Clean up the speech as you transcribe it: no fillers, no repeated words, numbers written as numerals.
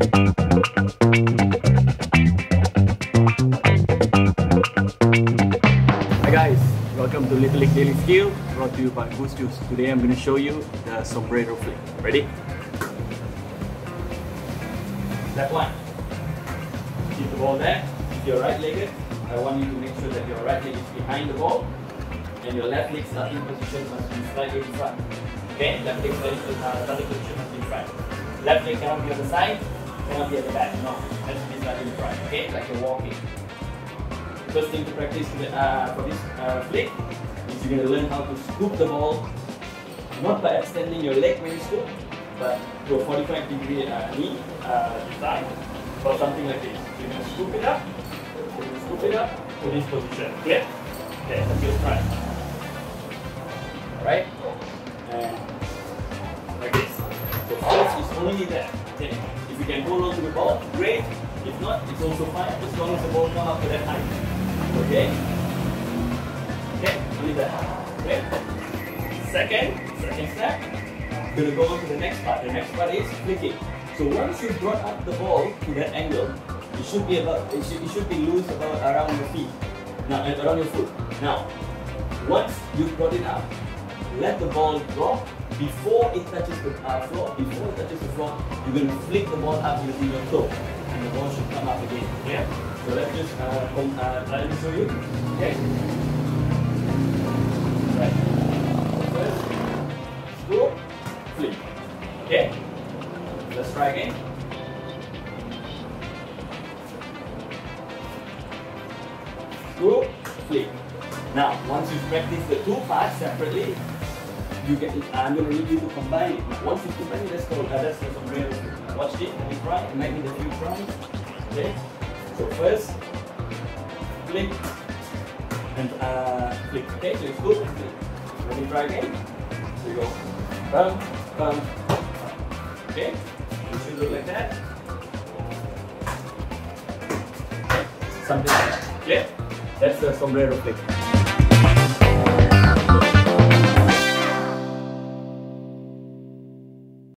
Hi guys, welcome to Little League Daily Skill, brought to you by Boost Juice. Today I'm going to show you the Sombrero flick. Ready? Step 1. Keep the ball there. If you're right-legged, I want you to make sure that your right leg is behind the ball and your left leg starting position must be slightly in front. Okay? Left leg starting position must be in front. Left leg cannot be on the side, cannot be at the back. No, it has to be slightly in front. Okay? Like you're walking. First thing to practice for this flick is you're going to learn how to scoop the ball, not by extending your leg when you scoop, but to a 45-degree knee side, or something like this. You're going to scoop it up to this position. Clear? Okay, let's just try. Alright? And like this. So first is only that. Okay. If you can hold on to the ball, great. If not, it's also fine, as long as the ball comes up to that height. Okay? Okay, only that. Okay? Second step, we're going to go on to the next part. The next part is flicking. So once you brought up the ball to that angle, it should be loose about around your feet. Now, around your foot. Now, once you brought it up, let the ball drop before it touches the floor. Before it touches the floor, you're going to flick the ball up using your toe, and the ball should come up again. Yeah. So let's just try to show you. Okay. Right. First, scoop, flick. Okay. Let's try again. Scoop, flick. Now, once you practice the two parts separately, I'm going to need you to combine it. Once you combine it, that's the sombrero. Watch it. Let me try. Make it a few tries. Okay. So first, flick and flick. Okay. So you scoop and flick. Let me try again. So you go bum, bum. Okay. It should look like that. Something like that. Okay. That's the sombrero flick.